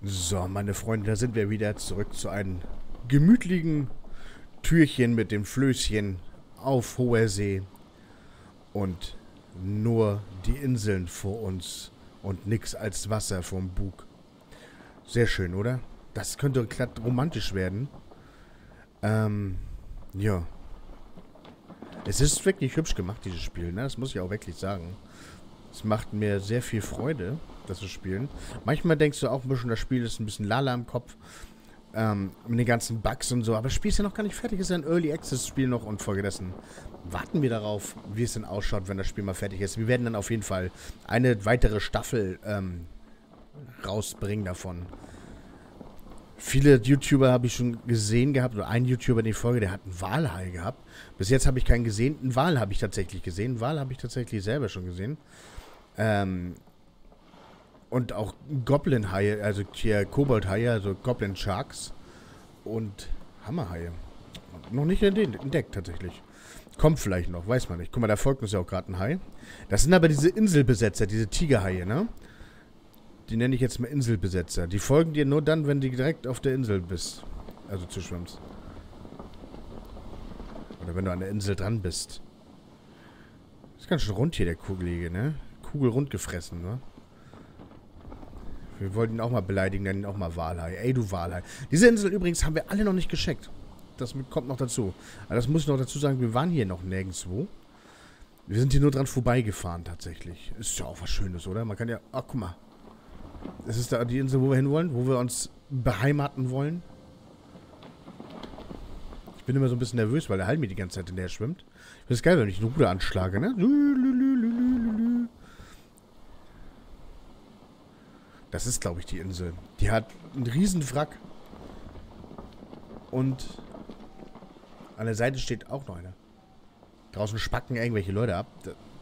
So, meine Freunde, da sind wir wieder zurück zu einem gemütlichen Türchen mit dem Flößchen auf hoher See und nur die Inseln vor uns und nix als Wasser vom Bug. Sehr schön, oder? Das könnte glatt romantisch werden. Ja. Es ist wirklich hübsch gemacht, dieses Spiel, ne? Das muss ich auch wirklich sagen. Es macht mir sehr viel Freude, das zu spielen. Manchmal denkst du auch ein bisschen, das Spiel ist ein bisschen lala im Kopf. Mit den ganzen Bugs und so. Aber das Spiel ist ja noch gar nicht fertig. Es ist ja ein Early Access Spiel noch und folgedessen warten wir darauf, wie es denn ausschaut, wenn das Spiel mal fertig ist. Wir werden dann auf jeden Fall eine weitere Staffel rausbringen davon. Viele YouTuber habe ich schon gesehen gehabt, oder ein YouTuber in die Folge, der hat einen Walhai gehabt. Bis jetzt habe ich keinen gesehen. Einen Wal habe ich tatsächlich gesehen. Einen Wal habe ich tatsächlich selber schon gesehen. Und auch Goblin-Haie, also hier Kobold-Haie, also Goblin-Sharks und Hammerhaie. Noch nicht entdeckt tatsächlich. Kommt vielleicht noch, weiß man nicht. Guck mal, da folgt uns ja auch gerade ein Hai. Das sind aber diese Inselbesetzer, diese Tigerhaie, ne? Die nenne ich jetzt mal Inselbesetzer. Die folgen dir nur dann, wenn du direkt auf der Insel bist. Also zuschwimmst. Oder wenn du an der Insel dran bist. Ist ganz schön rund hier, der Kugelige, ne? Kugelrund gefressen, ne? Wir wollten ihn auch mal beleidigen, nennen ihn auch mal Walhai. Ey, du Walhai. Diese Insel übrigens haben wir alle noch nicht gescheckt. Das kommt noch dazu. Aber das muss ich noch dazu sagen, wir waren hier noch nirgendwo. Wir sind hier nur dran vorbeigefahren, tatsächlich. Ist ja auch was Schönes, oder? Man kann ja... Ach, guck mal. Das ist da die Insel, wo wir hinwollen, wo wir uns beheimaten wollen. Ich bin immer so ein bisschen nervös, weil der Hall mir die ganze Zeit in der schwimmt. Ich finde es geil, wenn ich einen Ruder anschlage, ne? Das ist, glaube ich, die Insel. Die hat einen riesen Wrack. Und an der Seite steht auch noch einer. Draußen spacken irgendwelche Leute ab.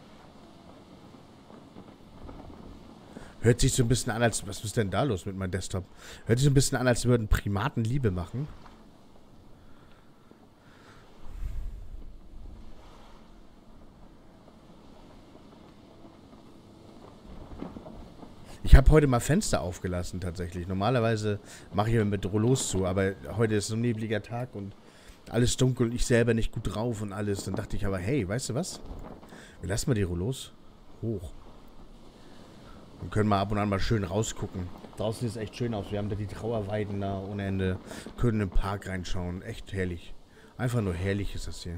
Hört sich so ein bisschen an, als... Was ist denn da los mit meinem Desktop? Hört sich so ein bisschen an, als würden Primaten Liebe machen. Ich habe heute mal Fenster aufgelassen, tatsächlich. Normalerweise mache ich mit Rollos zu, aber heute ist so ein nebliger Tag und alles dunkel und ich selber nicht gut drauf und alles. Dann dachte ich aber, hey, weißt du was? Wir lassen mal die Rollos hoch. Und können mal ab und an mal schön rausgucken. Draußen sieht es echt schön aus. Wir haben da die Trauerweiden da ohne Ende. Können im Park reinschauen. Echt herrlich. Einfach nur herrlich ist das hier.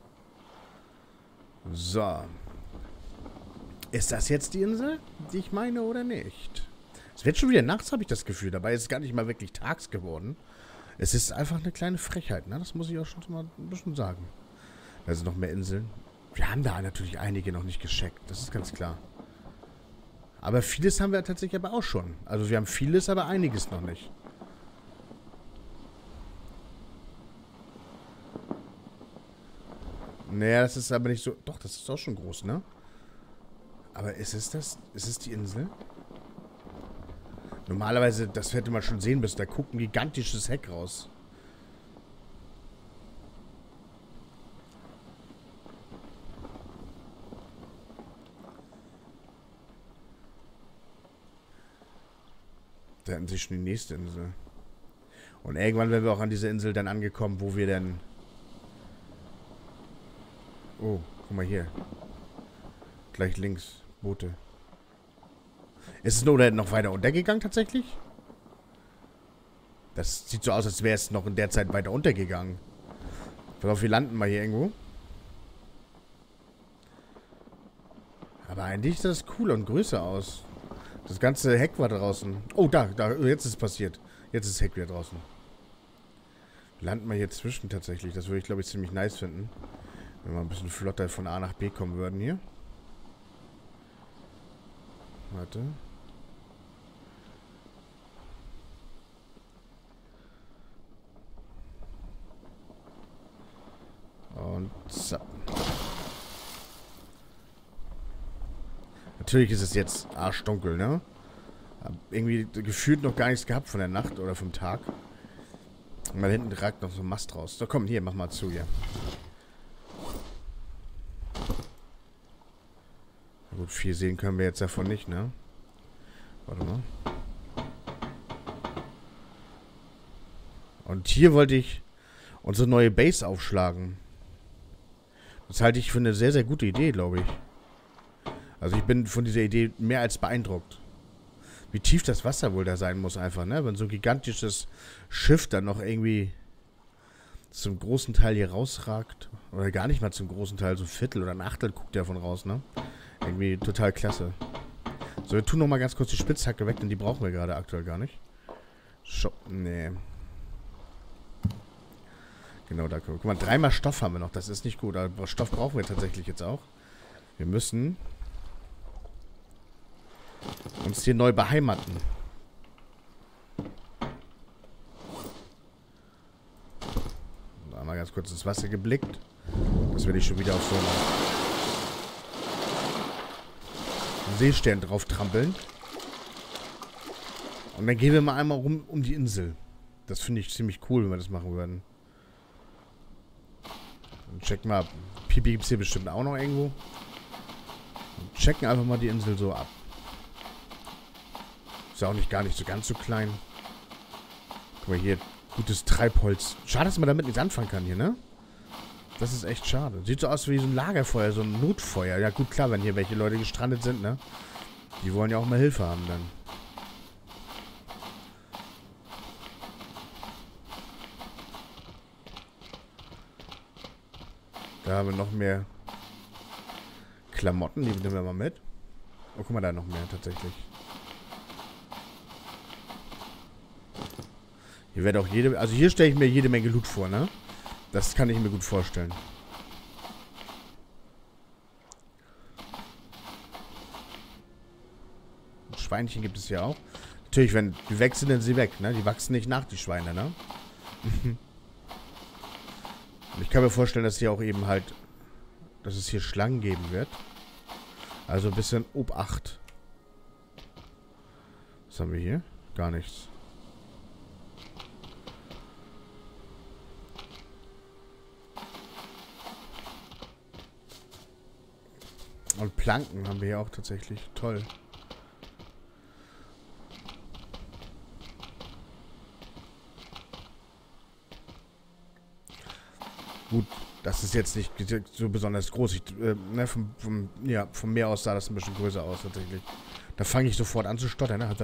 So. Ist das jetzt die Insel, die ich meine, oder nicht? Es wird schon wieder nachts, habe ich das Gefühl. Dabei ist es gar nicht mal wirklich tags geworden. Es ist einfach eine kleine Frechheit, ne? Das muss ich auch schon mal ein bisschen sagen. Da sind noch mehr Inseln. Wir haben da natürlich einige noch nicht gescheckt. Das ist ganz klar. Aber vieles haben wir tatsächlich aber auch schon. Also wir haben vieles, aber einiges noch nicht. Naja, das ist aber nicht so... Doch, das ist auch schon groß, ne? Aber ist es das? Ist es die Insel? Normalerweise, das hätte man schon sehen müssen. Da guckt ein gigantisches Heck raus. Da hatten sie schon die nächste Insel. Und irgendwann werden wir auch an dieser Insel dann angekommen, wo wir dann... Oh, guck mal hier. Gleich links. Boote. Ist es nur noch weiter untergegangen tatsächlich? Das sieht so aus, als wäre es noch in der Zeit weiter untergegangen. Pass auf, wir landen mal hier irgendwo. Aber eigentlich sieht das cool und größer aus. Das ganze Heck war draußen. Oh, da, jetzt ist es passiert. Jetzt ist das Heck wieder draußen. Wir landen mal hier zwischen tatsächlich. Das würde ich, glaube ich, ziemlich nice finden. Wenn wir ein bisschen flotter von A nach B kommen würden hier. Warte. Und zapp. Natürlich ist es jetzt arschdunkel, ne? Hab irgendwie gefühlt noch gar nichts gehabt von der Nacht oder vom Tag. Und mal hinten ragt noch so ein Mast raus. So, komm, hier, mach mal zu hier. Na gut, viel sehen können wir jetzt davon nicht, ne? Warte mal. Und hier wollte ich unsere neue Base aufschlagen. Das halte ich für eine sehr, sehr gute Idee, glaube ich. Also ich bin von dieser Idee mehr als beeindruckt. Wie tief das Wasser wohl da sein muss einfach, ne? Wenn so ein gigantisches Schiff dann noch irgendwie zum großen Teil hier rausragt. Oder gar nicht mal zum großen Teil, so ein Viertel oder ein Achtel guckt der von raus, ne? Irgendwie total klasse. So, wir tun nochmal ganz kurz die Spitzhacke weg, denn die brauchen wir gerade aktuell gar nicht. Nee. Genau, da guck mal, 3-mal Stoff haben wir noch. Das ist nicht gut. Aber Stoff brauchen wir tatsächlich jetzt auch. Wir müssen uns hier neu beheimaten. Mal ganz kurz ins Wasser geblickt. Dass wir nicht schon wieder auf so einen Seestern drauf trampeln. Und dann gehen wir mal einmal rum um die Insel. Das finde ich ziemlich cool, wenn wir das machen würden. Und checken mal. Pipi gibt es hier bestimmt auch noch irgendwo. Und checken einfach mal die Insel so ab. Ist ja auch nicht gar nicht so ganz so klein. Guck mal hier. Gutes Treibholz. Schade, dass man damit nichts anfangen kann hier, ne? Das ist echt schade. Sieht so aus wie so ein Lagerfeuer, so ein Notfeuer. Ja gut, klar, wenn hier welche Leute gestrandet sind, ne? Die wollen ja auch mal Hilfe haben dann. Da haben wir noch mehr Klamotten, die nehmen wir mal mit. Oh, guck mal, da noch mehr tatsächlich. Hier wird auch also hier stelle ich mir jede Menge Loot vor, ne? Das kann ich mir gut vorstellen. Schweinchen gibt es hier auch. Natürlich, wenn die weg sind, dann sind sie weg, ne? Die wachsen nicht nach, die Schweine, ne? Und ich kann mir vorstellen, dass hier auch eben halt, dass es hier Schlangen geben wird. Also ein bisschen Obacht. Was haben wir hier? Gar nichts. Und Planken haben wir hier auch tatsächlich. Toll. Gut, das ist jetzt nicht so besonders groß. Ne, vom Meer aus sah das ein bisschen größer aus tatsächlich. Da fange ich sofort an zu stottern. Ne? Nehme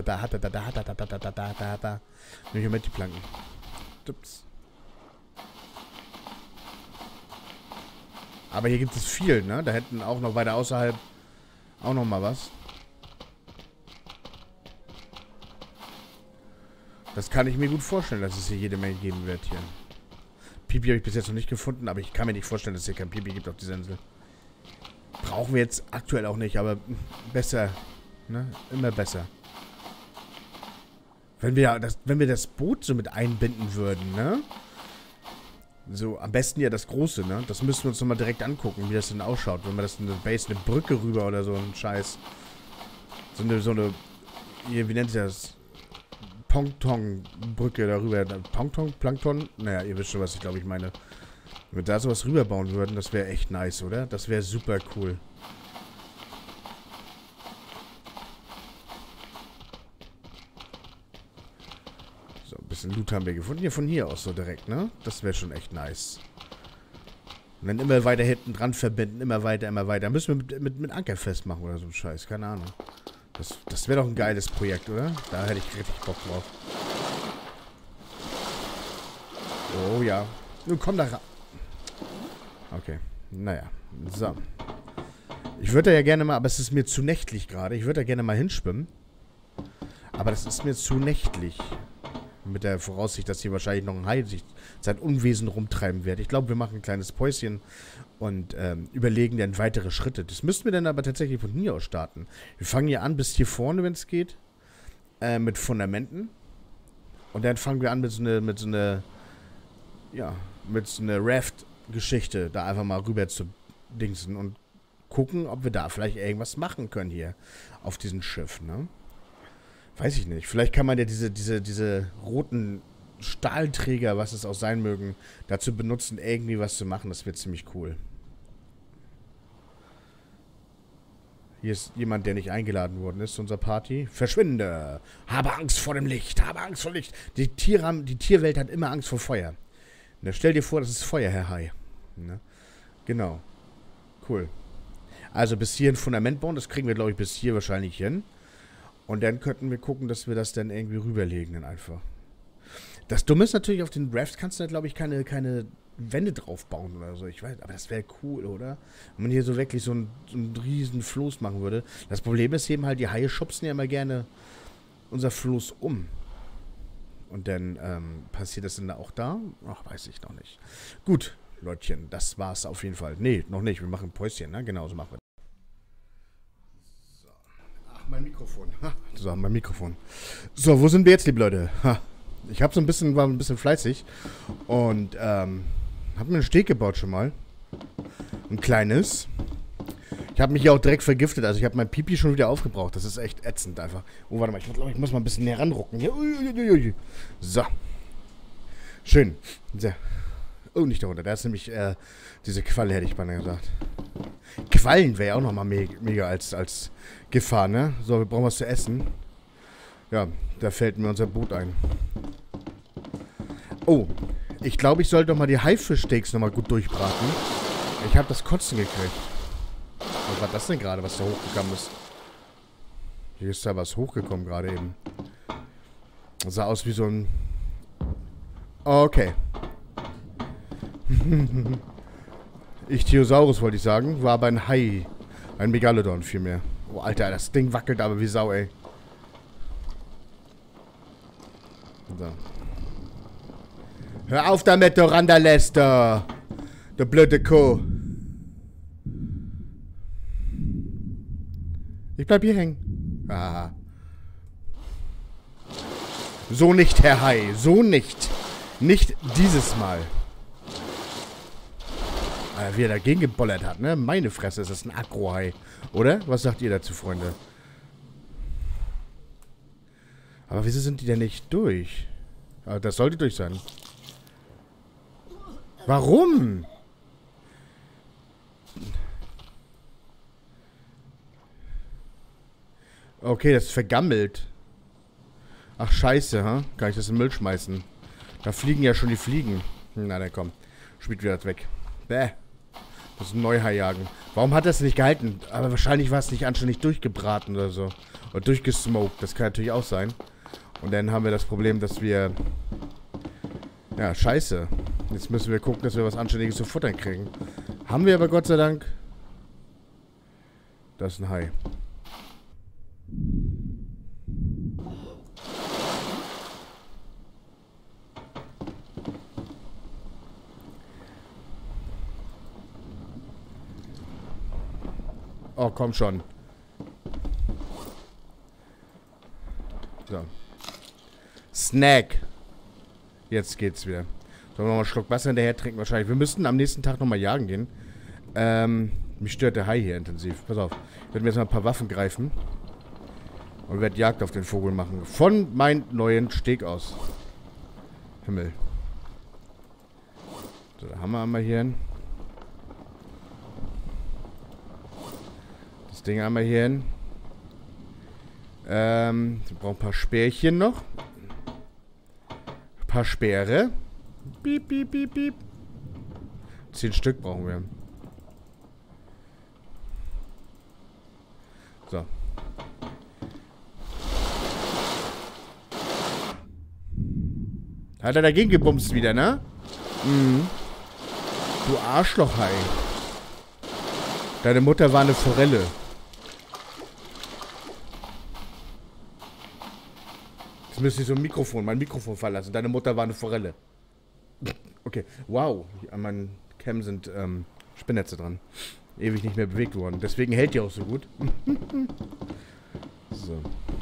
ich mit die Planken. Ups. Aber hier gibt es viel, ne? Da hätten auch noch weiter außerhalb auch noch mal was. Das kann ich mir gut vorstellen, dass es hier jede Menge geben wird hier. Pipi habe ich bis jetzt noch nicht gefunden, aber ich kann mir nicht vorstellen, dass es hier kein Pipi gibt auf dieser Insel. Brauchen wir jetzt aktuell auch nicht, aber besser, ne? Immer besser. Wenn wir das Boot so mit einbinden würden, ne? So, am besten ja das Große, ne? Das müssen wir uns nochmal direkt angucken, wie das denn ausschaut. Wenn wir das in eine Base, eine Brücke rüber oder so ein Scheiß. So eine, wie nennt sich das? Ponton-Brücke darüber. Ponton? Plankton? Naja, ihr wisst schon, was ich glaube ich meine. Wenn wir da sowas rüberbauen würden, das wäre echt nice, oder? Das wäre super cool. So, ein bisschen Loot haben wir gefunden. Hier von hier aus so direkt, ne? Das wäre schon echt nice. Und dann immer weiter hinten dran verbinden, immer weiter, immer weiter. Müssen wir mit Anker festmachen oder so ein Scheiß, keine Ahnung. Das wäre doch ein geiles Projekt, oder? Da hätte ich richtig Bock drauf. Oh ja. Nun komm da ran. Okay. Naja. So. Ich würde da ja gerne mal, aber es ist mir zu nächtlich gerade. Ich würde da gerne mal hinschwimmen. Aber das ist mir zu nächtlich. Mit der Voraussicht, dass hier wahrscheinlich noch ein Hai sich sein Unwesen rumtreiben wird. Ich glaube, wir machen ein kleines Päuschen und überlegen dann weitere Schritte. Das müssten wir dann aber tatsächlich von hier aus starten. Wir fangen hier an bis hier vorne, wenn es geht, mit Fundamenten. Und dann fangen wir an mit so einer Raft-Geschichte da einfach mal rüber zu dingsen und gucken, ob wir da vielleicht irgendwas machen können hier auf diesem Schiff, ne? Weiß ich nicht. Vielleicht kann man ja diese roten Stahlträger, was es auch sein mögen, dazu benutzen, irgendwie was zu machen. Das wird ziemlich cool. Hier ist jemand, der nicht eingeladen worden ist zu unserer Party. Verschwinde! Habe Angst vor dem Licht! Habe Angst vor Licht! Die Tierwelt hat immer Angst vor Feuer. Na, stell dir vor, das ist Feuer, Herr Hai. Ne? Genau. Cool. Also bis hier ein Fundament bauen. Das kriegen wir, glaube ich, bis hier wahrscheinlich hin. Und dann könnten wir gucken, dass wir das dann irgendwie rüberlegen dann einfach. Das Dumme ist natürlich, auf den Rafts kannst du da, glaube ich, keine Wände drauf bauen oder so. Ich weiß, aber das wäre cool, oder? Wenn man hier so wirklich so einen riesen Floß machen würde. Das Problem ist eben halt, die Haie schubsen ja immer gerne unser Floß um. Und dann passiert das dann auch da? Ach, weiß ich noch nicht. Gut, Leutchen, das war's auf jeden Fall. Nee, noch nicht. Wir machen ein Päuschen, ne? Genau, so machen wir. So. Ach, mein Mikrofon. Ha. So, mein Mikrofon. So, wo sind wir jetzt, liebe Leute? Ha. Ich war ein bisschen fleißig und habe mir einen Steg gebaut schon mal. Ein kleines. Ich habe mich hier auch direkt vergiftet, also ich habe mein Pipi schon wieder aufgebraucht. Das ist echt ätzend einfach. Oh, warte mal, ich glaube, ich muss mal ein bisschen näher ranrucken. Hier. So. Schön. So. Oh, nicht darunter. Da ist nämlich diese Qualle, hätte ich beinahe gesagt. Quallen wäre ja auch nochmal mega als Gefahr, ne? So, wir brauchen was zu essen. Ja, da fällt mir unser Boot ein. Oh, ich glaube, ich sollte doch mal die Haifischsteaks nochmal gut durchbraten. Ich habe das Kotzen gekriegt. Was war das denn gerade, was da hochgekommen ist? Hier ist da was hochgekommen gerade eben. Das sah aus wie so ein... Okay. Ichthyosaurus wollte ich sagen. War aber ein Hai. Ein Megalodon vielmehr. Oh, Alter, das Ding wackelt aber wie Sau, ey. So. Hör auf damit, du Randerläster! Du blöde Kuh! Ich bleib hier hängen. Ah. So nicht, Herr Hai. So nicht. Nicht dieses Mal. Wie er dagegen gebollert hat, ne? Meine Fresse, ist das ein Aggro-Hai. Oder? Was sagt ihr dazu, Freunde? Aber wieso sind die denn nicht durch? Aber das sollte durch sein. Warum? Okay, das ist vergammelt. Ach, scheiße, ha? Kann ich das in den Müll schmeißen? Da fliegen ja schon die Fliegen. Na, dann komm. Spielt wieder das weg. Bäh. Das ist ein Neuhai jagen. Warum hat das nicht gehalten? Aber wahrscheinlich war es nicht anständig durchgebraten oder so. Oder durchgesmoked. Das kann natürlich auch sein. Und dann haben wir das Problem, dass wir... Ja, scheiße. Jetzt müssen wir gucken, dass wir was Anständiges zu futtern kriegen. Haben wir aber Gott sei Dank. Das ist ein Hai. Oh, komm schon. So. Snack. Jetzt geht's wieder. Sollen wir noch mal einen Schluck Wasser hinterher trinken wahrscheinlich. Wir müssten am nächsten Tag nochmal jagen gehen. Mich stört der Hai hier intensiv. Pass auf. Ich werde mir jetzt mal ein paar Waffen greifen. Und werde Jagd auf den Vogel machen. Von meinem neuen Steg aus. Himmel. So, da haben wir einmal hier hin. Das Ding einmal hier hin. Wir brauchen ein paar Speerchen noch. Ein paar Speere. Piep, piep, piep, piep. 10 Stück brauchen wir. So. Hat er dagegen gebumst wieder, ne? Mhm. Du Arschlochhai. Deine Mutter war eine Forelle. Jetzt müsste ich so mein Mikrofon verlassen. Deine Mutter war eine Forelle. Okay, wow. An meinem Cam sind Spinnnetze dran. Ewig nicht mehr bewegt worden. Deswegen hält die auch so gut. So.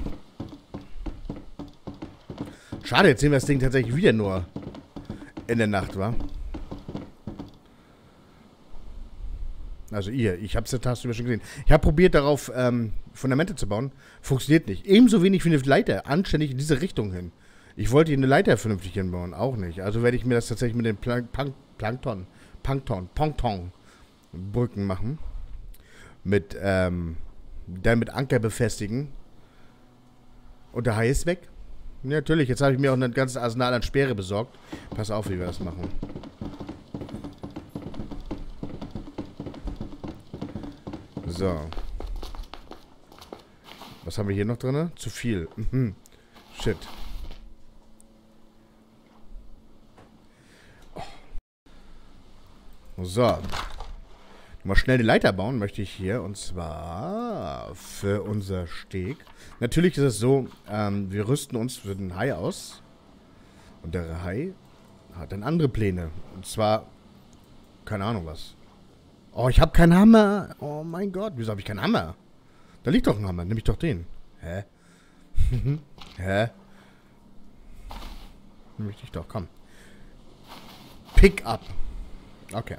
Schade, jetzt sehen wir das Ding tatsächlich wieder nur in der Nacht, wa? Also ich habe es ja tagsüber schon gesehen. Ich habe probiert, darauf Fundamente zu bauen. Funktioniert nicht. Ebenso wenig wie eine Leiter. Anständig in diese Richtung hin. Ich wollte hier eine Leiter vernünftig hinbauen. Auch nicht. Also werde ich mir das tatsächlich mit den Plankton Brücken machen. Mit Dann mit Anker befestigen. Und der Hai ist weg. Ja, natürlich, jetzt habe ich mir auch ein ganzes Arsenal an Speere besorgt. Pass auf, wie wir das machen. So. Was haben wir hier noch drin? Zu viel. Mhm. Shit. Oh. So. Mal schnell die Leiter bauen möchte ich hier. Und zwar für unser Steg. Natürlich ist es so, wir rüsten uns für den Hai aus. Und der Hai hat dann andere Pläne. Und zwar, keine Ahnung was. Oh, ich habe keinen Hammer. Oh mein Gott, wieso habe ich keinen Hammer? Da liegt doch ein Hammer, nehme ich doch den. Hä? Hä? Nehme ich dich doch, komm. Pick up. Okay.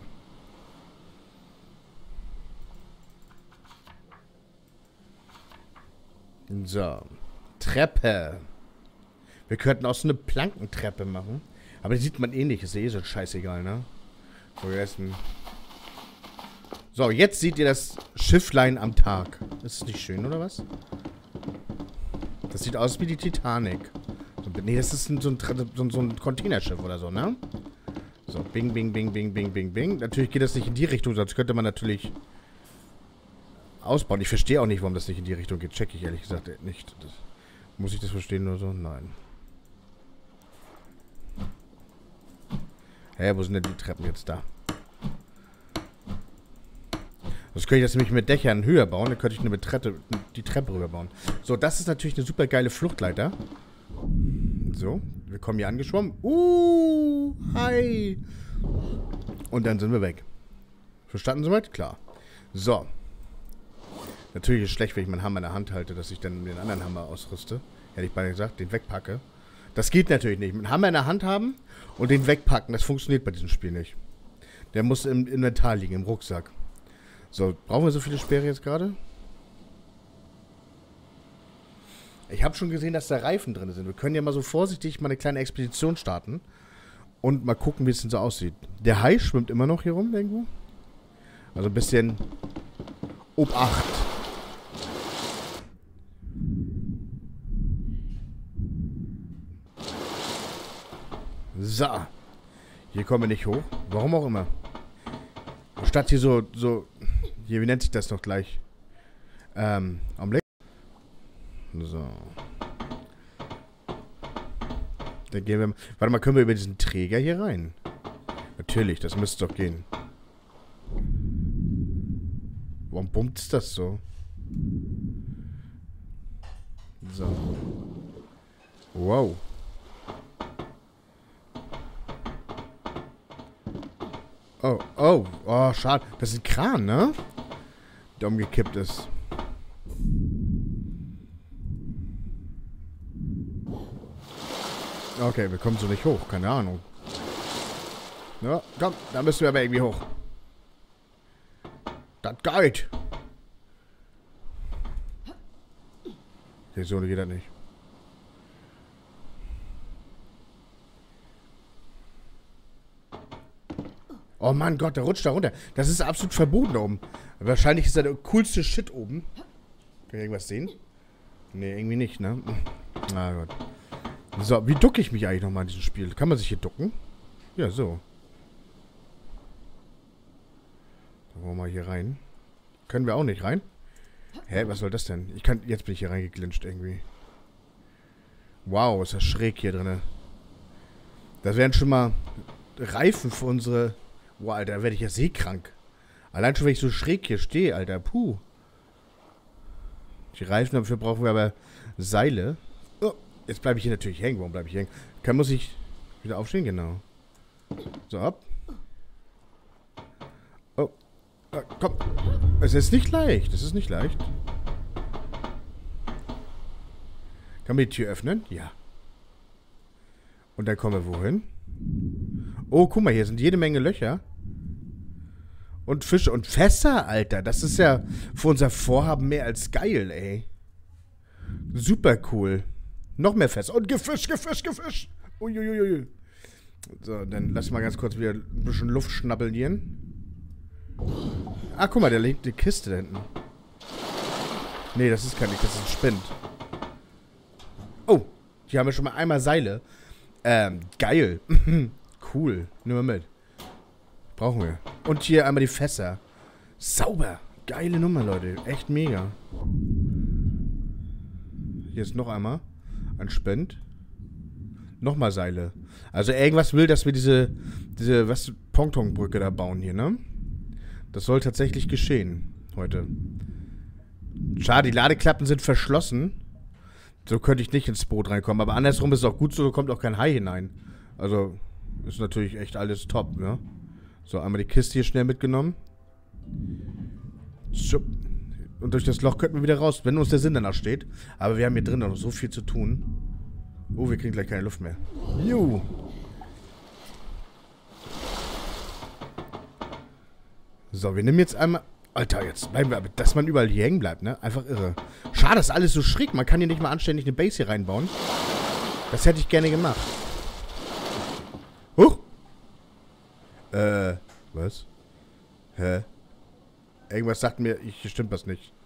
So. Treppe. Wir könnten auch so eine Plankentreppe machen. Aber die sieht man eh nicht. Ist eh so scheißegal, ne? Vergessen. So, jetzt seht ihr das Schifflein am Tag. Ist das nicht schön, oder was? Das sieht aus wie die Titanic. Nee, das ist so ein Containerschiff oder so, ne? So, bing, bing, bing, bing, bing, bing, bing. Natürlich geht das nicht in die Richtung, sonst könnte man natürlich ausbauen. Ich verstehe auch nicht, warum das nicht in die Richtung geht. Check ich ehrlich gesagt nicht. Muss ich das verstehen oder so? Nein. Hä, wo sind denn die Treppen jetzt da? Das könnte ich jetzt nämlich mit Dächern höher bauen. Dann könnte ich die Treppe rüberbauen. So, das ist natürlich eine super geile Fluchtleiter. So, wir kommen hier angeschwommen. Hi. Und dann sind wir weg. Verstanden soweit? Klar. So. Natürlich ist es schlecht, wenn ich meinen Hammer in der Hand halte, dass ich dann den anderen Hammer ausrüste. Hätte ich beinahe gesagt, den wegpacke. Das geht natürlich nicht. Einen Hammer in der Hand haben und den wegpacken, das funktioniert bei diesem Spiel nicht. Der muss im Inventar liegen, im Rucksack. So, brauchen wir so viele Speere jetzt gerade? Ich habe schon gesehen, dass da Reifen drin sind. Wir können ja mal so vorsichtig mal eine kleine Expedition starten. Und mal gucken, wie es denn so aussieht. Der Hai schwimmt immer noch hier rum irgendwo. Also ein bisschen Obacht. So. Hier kommen wir nicht hoch. Warum auch immer. Statt hier so... Hier, wie nennt sich das noch gleich? Augenblick. So. Dann gehen wir... Warte mal, können wir über diesen Träger hier rein? Natürlich, das müsste doch gehen. Warum bummt das so? So. Wow. Oh, schade. Das ist ein Kran, ne? Der umgekippt ist. Okay, wir kommen so nicht hoch. Keine Ahnung. Ja, komm, da müssen wir aber irgendwie hoch. Das geht. So geht das nicht. Oh mein Gott, der rutscht da runter. Das ist absolut verboten da oben. Wahrscheinlich ist da der coolste Shit oben. Kann ich irgendwas sehen? Nee, irgendwie nicht, ne? Na Gott. So, wie ducke ich mich eigentlich nochmal in diesem Spiel? Kann man sich hier ducken? Ja, so. Dann wollen wir mal hier rein. Können wir auch nicht rein? Hä, was soll das denn? Jetzt bin ich hier reingeglinscht irgendwie. Wow, ist das schräg hier drin. Das wären schon mal Reifen für unsere... Boah, Alter, da werde ich ja seekrank. Allein schon, wenn ich so schräg hier stehe, Alter. Puh. Die Reifen, dafür brauchen wir aber Seile. Oh, jetzt bleibe ich hier natürlich hängen. Warum bleibe ich hängen? Muss ich wieder aufstehen? Genau. So, ab. Oh. Komm. Es ist nicht leicht. Es ist nicht leicht. Kann man die Tür öffnen? Ja. Und dann kommen wir wohin? Oh, guck mal, hier sind jede Menge Löcher. Und Fische und Fässer, Alter. Das ist ja für unser Vorhaben mehr als geil, ey. Super cool. Noch mehr Fässer. Und Gefisch. Uiuiui. So, dann lass mal ganz kurz wieder ein bisschen Luft schnappeln hier. Ah, guck mal, da liegt die Kiste da hinten. Nee, das ist kein Licht, das ist ein Spind. Oh, hier haben wir schon mal einmal Seile. Geil. Cool. Nehmen wir mit. Brauchen wir. Und hier einmal die Fässer. Sauber. Geile Nummer, Leute. Echt mega. Hier ist noch einmal ein Spind. Nochmal Seile. Also irgendwas will, dass wir diese Pontonbrücke da bauen hier, ne? Das soll tatsächlich geschehen heute. Schade, die Ladeklappen sind verschlossen. So könnte ich nicht ins Boot reinkommen. Aber andersrum ist es auch gut so, da kommt auch kein Hai hinein. Also ist natürlich echt alles top, ne? So, einmal die Kiste hier schnell mitgenommen. Und durch das Loch könnten wir wieder raus, wenn uns der Sinn danach steht. Aber wir haben hier drin noch so viel zu tun. Oh, wir kriegen gleich keine Luft mehr. Juhu. So, wir nehmen jetzt einmal... Alter, jetzt bleiben wir... Dass man überall hier hängen bleibt, ne? Einfach irre. Schade, ist alles so schräg. Man kann hier nicht mal anständig eine Base hier reinbauen. Das hätte ich gerne gemacht. Huch! Was? Hä? Irgendwas sagt mir, hier stimmt was nicht.